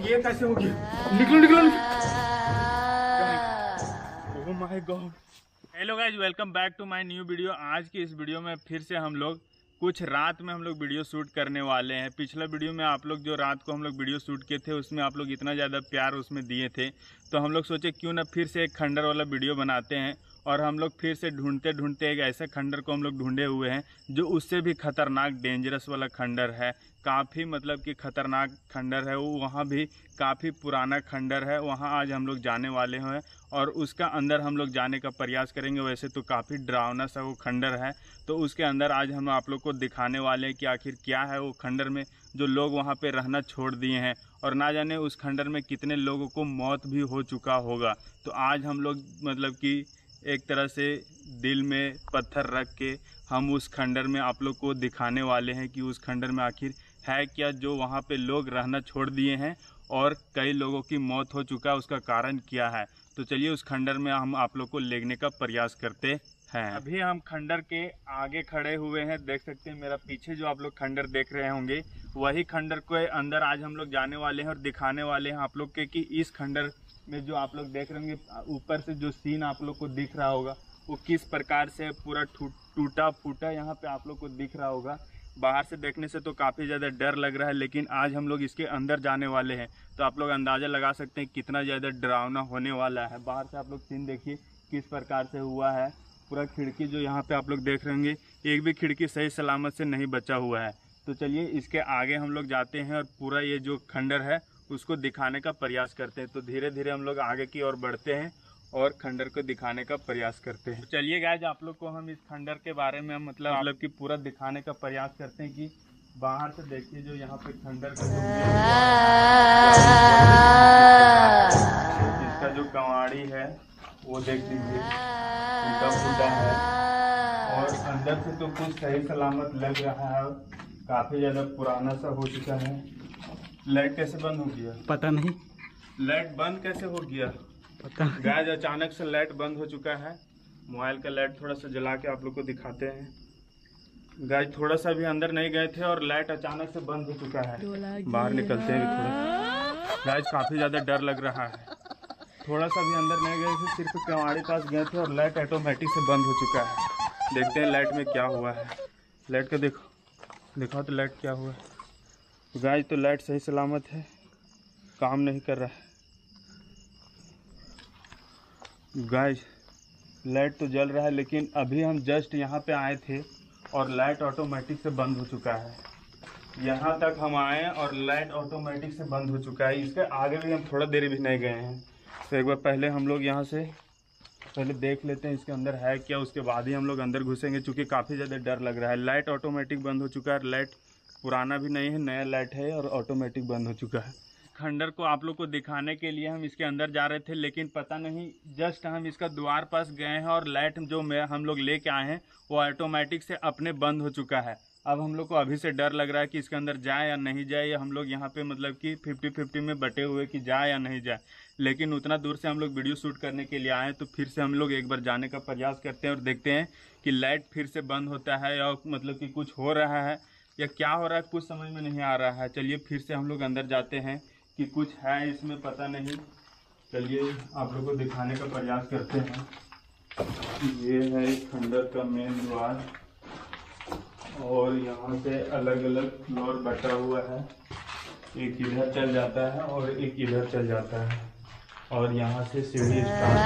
ये कैसे हो गया? निकलो निकलो निकलो। Oh my God. Hello guys, welcome back to my new video. आज की इस वीडियो में फिर से हम लोग कुछ रात में हम लोग वीडियो शूट करने वाले हैं। पिछला वीडियो में आप लोग जो रात को हम लोग वीडियो शूट किए थे उसमें आप लोग इतना ज़्यादा प्यार उसमें दिए थे, तो हम लोग सोचे क्यों ना फिर से एक खंडर वाला वीडियो बनाते हैं। और हम लोग फिर से ढूंढते ढूंढते एक ऐसे खंडर को हम लोग ढूंढे हुए हैं जो उससे भी खतरनाक डेंजरस वाला खंडर है। काफ़ी मतलब कि खतरनाक खंडर है वो, वहाँ भी काफ़ी पुराना खंडर है। वहाँ आज हम लोग जाने वाले हैं और उसका अंदर हम लोग जाने का प्रयास करेंगे। वैसे तो काफ़ी डरावना सा वो खंडर है, तो उसके अंदर आज हम आप लोग को दिखाने वाले हैं कि आखिर क्या है वो खंडर में जो लोग वहाँ पे रहना छोड़ दिए हैं, और ना जाने उस खंडर में कितने लोगों को मौत भी हो चुका होगा। तो आज हम लोग मतलब कि एक तरह से दिल में पत्थर रख के हम उस खंडर में आप लोग को दिखाने वाले हैं कि उस खंडर में आखिर है क्या जो वहाँ पे लोग रहना छोड़ दिए हैं और कई लोगों की मौत हो चुका है, उसका कारण क्या है। तो चलिए उस खंडर में हम आप लोग को लेने का प्रयास करते हैं। अभी हम खंडर के आगे खड़े हुए हैं, देख सकते हैं मेरा पीछे जो आप लोग खंडर देख रहे होंगे वही खंडर के अंदर आज हम लोग जाने वाले हैं और दिखाने वाले हैं आप लोग के कि इस खंडर में जो आप लोग देख रहे होंगे ऊपर से जो सीन आप लोग को दिख रहा होगा वो किस प्रकार से पूरा टूटा फूटा यहाँ पे आप लोग को दिख रहा होगा। बाहर से देखने से तो काफ़ी ज़्यादा डर लग रहा है, लेकिन आज हम लोग इसके अंदर जाने वाले हैं तो आप लोग अंदाज़ा लगा सकते हैं कितना ज़्यादा डरावना होने वाला है। बाहर से आप लोग सीन देखिए किस प्रकार से हुआ है। पूरा खिड़की जो यहाँ पे आप लोग देख रहे होंगे एक भी खिड़की सही सलामत से नहीं बचा हुआ है। तो चलिए इसके आगे हम लोग जाते हैं और पूरा ये जो खंडर है उसको दिखाने का प्रयास करते हैं। तो धीरे धीरे हम लोग आगे की ओर बढ़ते हैं और खंडर को दिखाने का प्रयास करते हैं। चलिए गाइस, आप लोग को हम इस खंडर के बारे में मतलब कि पूरा दिखाने का प्रयास करते हैं कि बाहर से देखिए जो यहाँ पे खंडर का जो इसका जो कवाड़ी है वो देख लीजिए टूटा फूटा है और अंदर से तो कुछ सही सलामत लग रहा है, काफी ज्यादा पुराना सा हो चुका है। लाइट कैसे बंद हो गया पता नहीं। लाइट बंद कैसे हो गया पता गाइस, अचानक से लाइट बंद हो चुका है। मोबाइल का लाइट थोड़ा सा जला के आप लोग को दिखाते हैं। गाइस थोड़ा सा भी अंदर नहीं गए थे और लाइट अचानक से बंद हो चुका है। बाहर निकलते हैं थोड़ा। गाइस काफी ज्यादा डर लग रहा है। थोड़ा सा भी अंदर नहीं गए थे, सिर्फ कवाड़ी पास गए थे और लाइट ऑटोमेटिक से बंद हो चुका है। देखते हैं लाइट में क्या हुआ है। लाइट का देखो तो लाइट क्या हुआ है। गाइस तो लाइट सही सलामत है, काम नहीं कर रहा है। गाइस लाइट तो जल रहा है, लेकिन अभी हम जस्ट यहाँ पे आए थे और लाइट ऑटोमेटिक से बंद हो चुका है। यहाँ तक हम आए और लाइट ऑटोमेटिक से बंद हो चुका है। इसके आगे भी हम थोड़ा देर भी नहीं गए हैं, तो एक बार पहले हम लोग यहाँ से पहले देख लेते हैं इसके अंदर है क्या, उसके बाद ही हम लोग अंदर घुसेंगे, क्योंकि काफ़ी ज़्यादा डर लग रहा है। लाइट ऑटोमेटिक बंद हो चुका है, लाइट पुराना भी नहीं है, नया लाइट है और ऑटोमेटिक बंद हो चुका है। खंडर को आप लोग को दिखाने के लिए हम इसके अंदर जा रहे थे, लेकिन पता नहीं जस्ट हम इसका द्वार पास गए हैं और लाइट जो हम लोग लेके आए हैं वो ऑटोमेटिक से अपने बंद हो चुका है। अब हम लोग को अभी से डर लग रहा है कि इसके अंदर जाए या नहीं जाए। हम लोग यहाँ पे मतलब कि 50-50 में बटे हुए कि जाए या नहीं जाए, लेकिन उतना दूर से हम लोग वीडियो शूट करने के लिए आए, तो फिर से हम लोग एक बार जाने का प्रयास करते हैं और देखते हैं कि लाइट फिर से बंद होता है या मतलब कि कुछ हो रहा है या क्या हो रहा है, कुछ समझ में नहीं आ रहा है। चलिए फिर से हम लोग अंदर जाते हैं कि कुछ है इसमें, पता नहीं। चलिए आप लोग को दिखाने का प्रयास करते हैं। ये है खंडर का मेन द्वार और यहाँ से अलग अलग फ्लोर बटा हुआ है। एक इधर चल जाता है और एक इधर चल जाता है और यहाँ से सीढ़ी स्टार्ट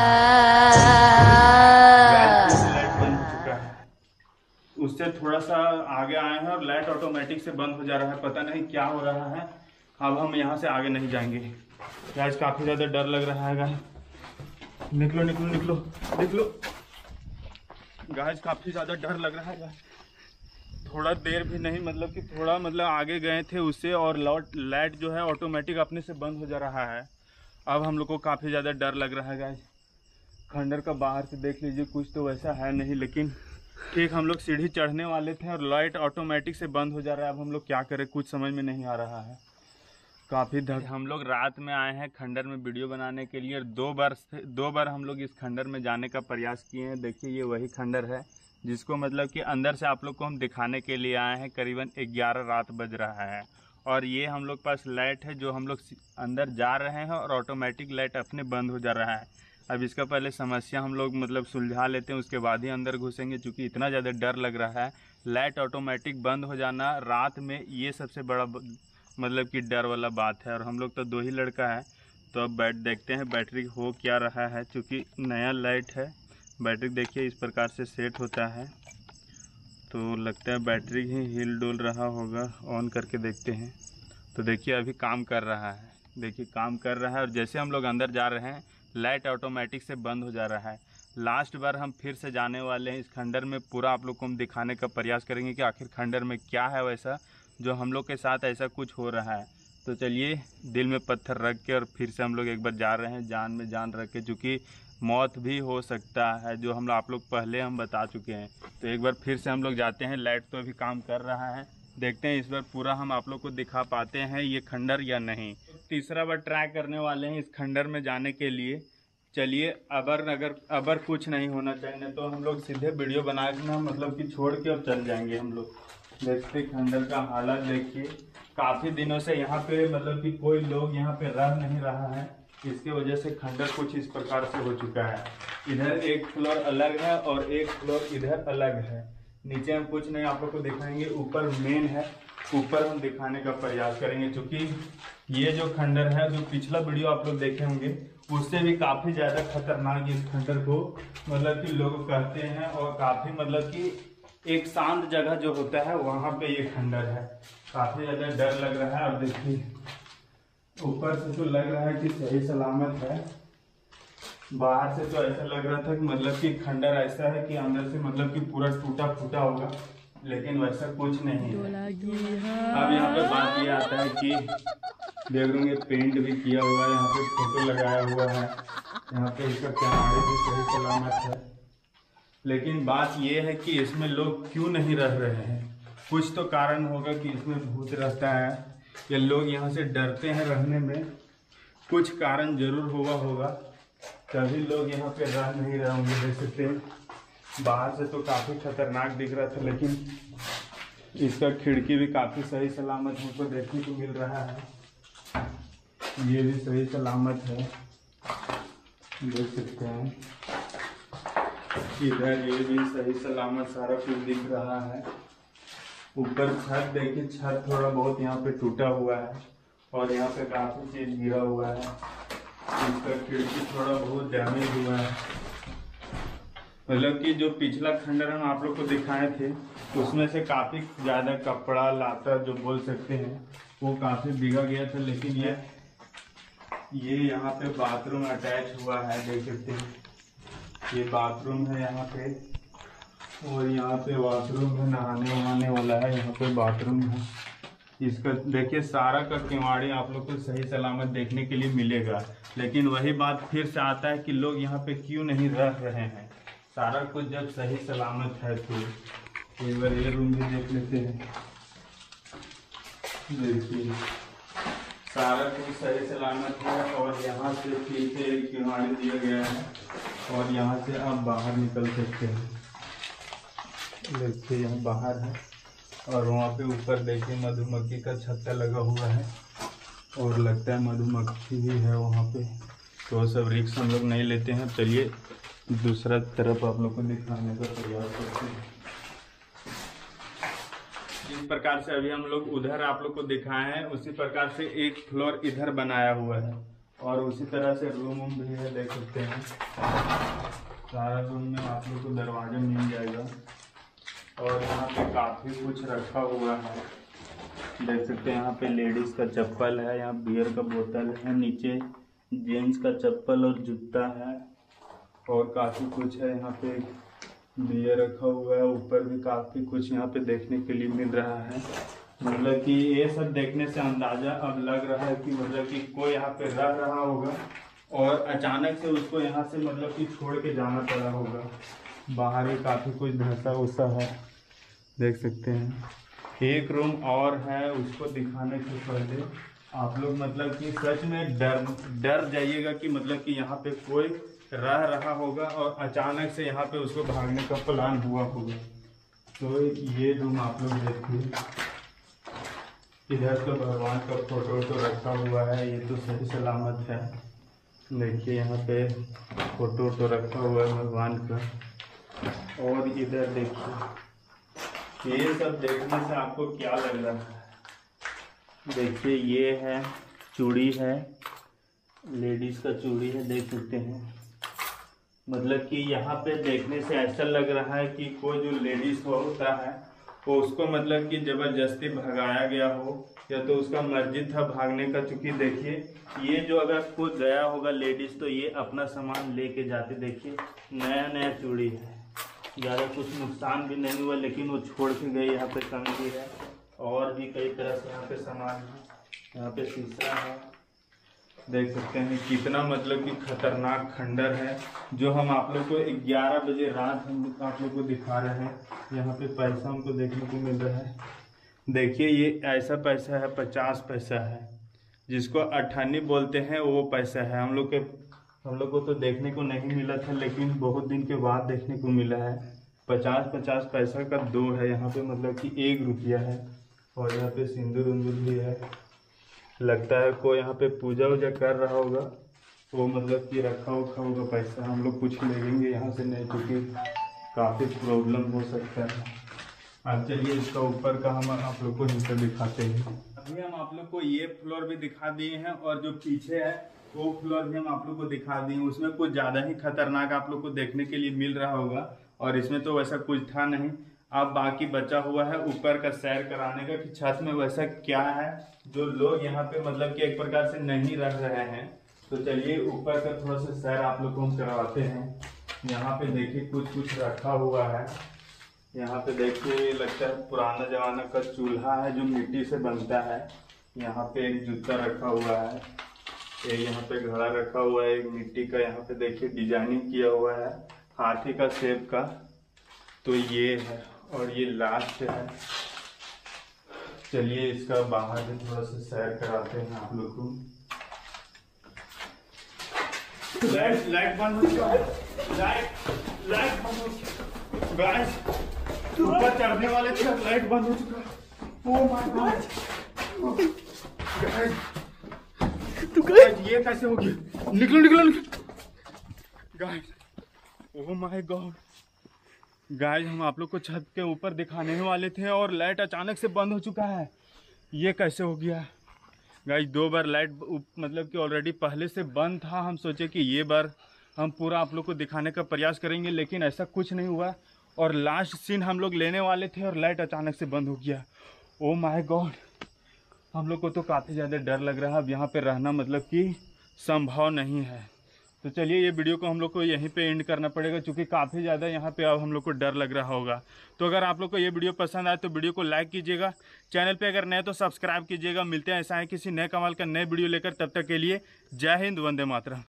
लाइट बंद हो चुका है। उससे थोड़ा सा आगे आए हैं और लाइट ऑटोमेटिक से बंद हो जा रहा है, पता नहीं क्या हो रहा है। अब हम यहाँ से आगे नहीं जाएंगे। गाइस काफ़ी ज़्यादा डर लग रहा है। गाइस निकलो निकलो निकलो निकलो। गाइस काफ़ी ज़्यादा डर लग रहा है। थोड़ा देर भी नहीं मतलब कि थोड़ा मतलब आगे गए थे उससे और लाइट जो है ऑटोमेटिक अपने से बंद हो जा रहा है। अब हम लोग को काफ़ी ज़्यादा डर लग रहा है। गाइस खंडर का बाहर से देख लीजिए, कुछ तो वैसा है नहीं, लेकिन ठीक हम लोग सीढ़ी चढ़ने वाले थे और लाइट ऑटोमेटिक से बंद हो जा रहा है। अब हम लोग क्या करें, कुछ समझ में नहीं आ रहा है। काफ़ी डर। हम लोग रात में आए हैं खंडर में वीडियो बनाने के लिए और दो बार हम लोग इस खंडर में जाने का प्रयास किए हैं। देखिए ये वही खंडर है जिसको मतलब कि अंदर से आप लोग को हम दिखाने के लिए आए हैं। करीबन 11 रात बज रहा है और ये हम लोग पास लाइट है जो हम लोग अंदर जा रहे हैं और ऑटोमेटिक लाइट अपने बंद हो जा रहा है। अब इसका पहले समस्या हम लोग मतलब सुलझा लेते हैं, उसके बाद ही अंदर घुसेंगे, क्योंकि इतना ज़्यादा डर लग रहा है। लाइट ऑटोमेटिक बंद हो जाना रात में, ये सबसे बड़ा मतलब कि डर वाला बात है। और हम लोग तो 2 ही लड़का है, तो अब देखते हैं बैटरी हो क्या रहा है, क्योंकि नया लाइट है। बैटरी देखिए इस प्रकार से सेट होता है, तो लगता है बैटरी ही हिल डुल रहा होगा। ऑन करके देखते हैं, तो देखिए अभी काम कर रहा है, देखिए काम कर रहा है। और जैसे हम लोग अंदर जा रहे हैं लाइट ऑटोमेटिक से बंद हो जा रहा है। लास्ट बार हम फिर से जाने वाले हैं इस खंडर में, पूरा आप लोग को हम दिखाने का प्रयास करेंगे कि आखिर खंडर में क्या है वैसा जो हम लोग के साथ ऐसा कुछ हो रहा है। तो चलिए दिल में पत्थर रख के और फिर से हम लोग एक बार जा रहे हैं, जान में जान रख के, चूँकि मौत भी हो सकता है जो हम आप लोग पहले हम बता चुके हैं। तो एक बार फिर से हम लोग जाते हैं। लाइट तो अभी काम कर रहा है, देखते हैं इस बार पूरा हम आप लोग को दिखा पाते हैं ये खंडर या नहीं। तीसरा बार ट्राई करने वाले हैं इस खंडर में जाने के लिए। चलिए अगर कुछ नहीं होना चाहिए तो हम लोग सीधे वीडियो बना के ना मतलब कि छोड़ के अब चल जाएंगे हम लोग। देखते खंडर का हालत देखिए, काफ़ी दिनों से यहाँ पे मतलब कि कोई लोग यहाँ पे रह नहीं रहा है, इसके वजह से खंडर कुछ इस प्रकार से हो चुका है। इधर एक फ्लोर अलग है और एक फ्लोर इधर अलग है। नीचे हम कुछ नहीं आप लोग को दिखाएंगे, ऊपर मेन है, ऊपर हम दिखाने का प्रयास करेंगे। क्योंकि ये जो खंडर है, जो पिछला वीडियो आप लोग देखे होंगे उससे भी काफ़ी ज़्यादा खतरनाक इस खंडर को मतलब कि लोग कहते हैं। और काफ़ी मतलब कि एक शांत जगह जो होता है वहाँ पे ये खंडर है। काफ़ी ज़्यादा डर लग रहा है। और देखिए ऊपर से तो लग रहा है कि सही सलामत है, बाहर से तो ऐसा लग रहा था कि मतलब कि खंडर ऐसा है कि अंदर से मतलब कि पूरा टूटा फूटा होगा, लेकिन वैसा कुछ नहीं है। अब यहाँ पे बात ये आता है कि देख रहे पेंट भी किया हुआ है, यहाँ पे फोटो लगाया हुआ है, यहाँ पे इसका किनारे भी सही सलामत है। लेकिन बात ये है कि इसमें लोग क्यों नहीं रह रहे हैं। कुछ तो कारण होगा कि इसमें भूत रहता है या लोग यहाँ से डरते हैं रहने में, कुछ कारण जरूर हुआ होगा, तभी लोग यहाँ पे रह नहीं रहे होंगे। देख सकते हैं बाहर से तो काफ़ी खतरनाक दिख रहा था, लेकिन इसका खिड़की भी काफ़ी सही सलामत हमको देखने को मिल रहा है। ये भी सही सलामत है, देख सकते हैं। इधर ये भी सही सलामत सारा कुछ दिख रहा है। ऊपर छत देखिए, छत थोड़ा बहुत यहाँ पे टूटा हुआ है और यहाँ पे काफ़ी चीज़ गिरा हुआ है। इसका खिड़की थोड़ा बहुत डैमेज हुआ है। मतलब कि जो पिछला खंडर हम आप लोग को दिखाए थे उसमें से काफ़ी ज़्यादा कपड़ा लाता जो बोल सकते हैं वो काफ़ी बिगड़ गया था। लेकिन ये यहाँ पे बाथरूम अटैच हुआ है, देख सकते हैं। ये बाथरूम है यहाँ पे, और यहाँ पे बाथरूम है, नहाने वहाने वाला है, यहाँ पे बाथरूम है। इसका देखिए सारा का किवाड़ी आप लोग को सही सलामत देखने के लिए मिलेगा। लेकिन वही बात फिर से आता है कि लोग यहाँ पे क्यों नहीं रह रहे हैं। सारा कुछ जब सही सलामत है तो एक बार ये रूम भी देख लेते हैं। देखिए सारा कुछ सही सलामत है और यहाँ से फिर से एक किवाड़ी दिया गया है और यहाँ से आप बाहर निकल सकते हैं। देखिए यहाँ बाहर है और वहाँ पे ऊपर देखिए मधुमक्खी का छत्ता लगा हुआ है और लगता है मधुमक्खी भी है वहाँ पे। तो सब रिस्क हम लोग नहीं लेते हैं। चलिए दूसरा तरफ आप लोग को दिखाने का प्रयास करते हैं। जिस प्रकार से अभी हम लोग उधर आप लोग को दिखाए हैं उसी प्रकार से एक फ्लोर इधर बनाया हुआ है और उसी तरह से रूम भी है, देख सकते हैं। सारा रूम में आप लोग को दरवाजा मिल जाएगा और यहाँ पे काफ़ी कुछ रखा हुआ है, देख सकते हैं। यहाँ पे लेडीज़ का चप्पल है, यहाँ बियर का बोतल है, नीचे जेंट्स का चप्पल और जूता है और काफ़ी कुछ है। यहाँ पे बियर रखा हुआ है, ऊपर भी काफ़ी कुछ यहाँ पे देखने के लिए मिल रहा है। मतलब कि ये सब देखने से अंदाज़ा अब लग रहा है कि मतलब कि कोई यहाँ पे रह रहा होगा और अचानक से उसको यहाँ से मतलब कि छोड़ के जाना पड़ा होगा। बाहर भी काफ़ी कुछ धंसा उसा है, देख सकते हैं। एक रूम और है, उसको दिखाने से पहले आप लोग मतलब कि सच में डर जाइएगा कि मतलब कि यहाँ पे कोई रह रहा होगा और अचानक से यहाँ पे उसको भागने का प्लान हुआ होगा। तो ये रूम आप लोग देखिए, इधर तो भगवान का फोटो तो रखा हुआ है, ये तो सही सलामत है। देखिए यहाँ पे फोटो तो रखा हुआ है भगवान का। और इधर देखिए, ये सब देखने से आपको क्या लग रहा है? देखिए ये है चूड़ी है, लेडीज का चूड़ी है, देख सकते हैं। मतलब कि यहाँ पे देखने से ऐसा लग रहा है कि कोई जो लेडीज होता है वो उसको मतलब कि जबरदस्ती भगाया गया हो, या तो उसका मर्जी था भागने का। चूंकि देखिए ये जो अगर कोई गया होगा लेडीज तो ये अपना सामान लेके जाते। देखिए नया नया चूड़ी है, ज़्यादा कुछ नुकसान भी नहीं हुआ, लेकिन वो छोड़ के गई। यहाँ पे कंघी है और भी कई तरह से यहाँ पे सामान है। यहाँ पे शीशा है, देख सकते हैं कितना मतलब कि खतरनाक खंडर है, जो हम आप लोग को 11 बजे रात हम आप लोग को दिखा रहे हैं। यहाँ पे पैसा हमको देखने को मिल रहा है। देखिए ये ऐसा पैसा है, 50 पैसा है, जिसको अठानी बोलते हैं वो पैसा है। हम लोग को तो देखने को नहीं मिला था, लेकिन बहुत दिन के बाद देखने को मिला है। 50 पैसा का 2 है यहाँ पे, मतलब कि 1 रुपया है। और यहाँ पे सिंदूर उंदूर भी है, लगता है कोई यहाँ पे पूजा वूजा कर रहा होगा, वो मतलब कि रखा होगा पैसा। हम लोग कुछ लेंगे यहाँ से नहीं, क्योंकि काफ़ी प्रॉब्लम हो सकता है। अब चलिए इसका ऊपर का हम आप लोग को हिस्सा दिखाते हैं। अभी हम आप लोग को ये फ्लोर भी दिखा दिए हैं, और जो पीछे है वो फ्लोर भी हम आप लोग को दिखा दिए। उसमें कुछ ज़्यादा ही खतरनाक आप लोग को देखने के लिए मिल रहा होगा, और इसमें तो वैसा कुछ था नहीं। अब बाकी बचा हुआ है ऊपर का सैर कराने का, कि छत में वैसा क्या है जो लोग यहाँ पे मतलब कि एक प्रकार से नहीं रह रहे हैं। तो चलिए ऊपर का थोड़ा सा सैर आप लोग को हम करवाते हैं। यहाँ पे देखिए कुछ रखा हुआ है। यहाँ पे देखिए लगता है पुराना जमाना का चूल्हा है जो मिट्टी से बनता है। यहाँ पे एक जूता रखा हुआ है, एक यहाँ पे घड़ा रखा हुआ है, एक मिट्टी का। यहाँ पे देखिए डिजाइनिंग किया हुआ है हाथी का शेप का। तो ये है, और ये लास्ट है। चलिए इसका बाहर से थोड़ा सा सैर कराते हैं आप लोग को। लाइट बंद हो चुका है, लाइट बंद हो चुका है। गाइस ऊपर चढ़ने वाले थे, लाइट बंद हो चुका है। ओह माय गॉड गाइस, ये कैसे हो गया? निकलो guys, oh my God guys, हम आप लोग को छत के ऊपर दिखाने वाले थे और लाइट अचानक से बंद हो चुका है। ये कैसे हो गया गाइस? 2 बार लाइट मतलब कि ऑलरेडी पहले से बंद था। हम सोचे कि ये बार हम पूरा आप लोग को दिखाने का प्रयास करेंगे, लेकिन ऐसा कुछ नहीं हुआ। और लास्ट सीन हम लोग लेने वाले थे और लाइट अचानक से बंद हो गया। ओह माय गॉड, हम लोग को तो काफ़ी ज़्यादा डर लग रहा है। अब यहाँ पे रहना मतलब कि संभव नहीं है। तो चलिए ये वीडियो को हम लोग को यहीं पे एंड करना पड़ेगा, क्योंकि काफ़ी ज़्यादा यहाँ पे अब हम लोग को डर लग रहा होगा। तो अगर आप लोग को ये वीडियो पसंद आए तो वीडियो को लाइक कीजिएगा, चैनल पे अगर नए तो सब्सक्राइब कीजिएगा। मिलते हैं ऐसा है किसी नए कमाल का नए वीडियो लेकर, तब तक के लिए जय हिंद, वंदे मातरम।